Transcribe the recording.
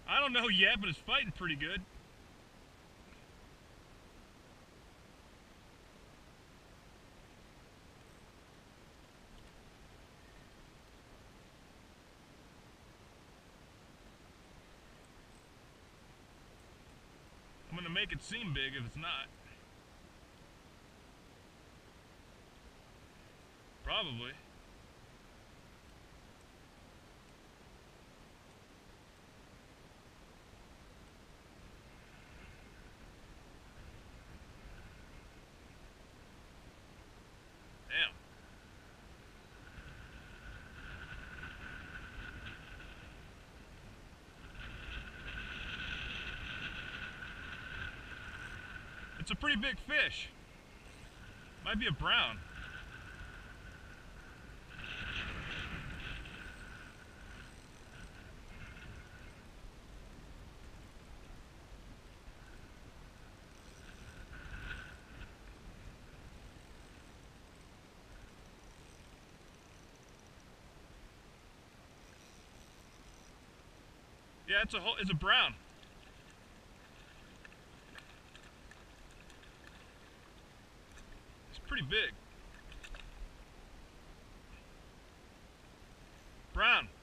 I don't know yet, but it's fighting pretty good. I'm gonna make it seem big if it's not. Probably. Damn. It's a pretty big fish. Might be a brown. Yeah, it's a brown. It's pretty big. Brown.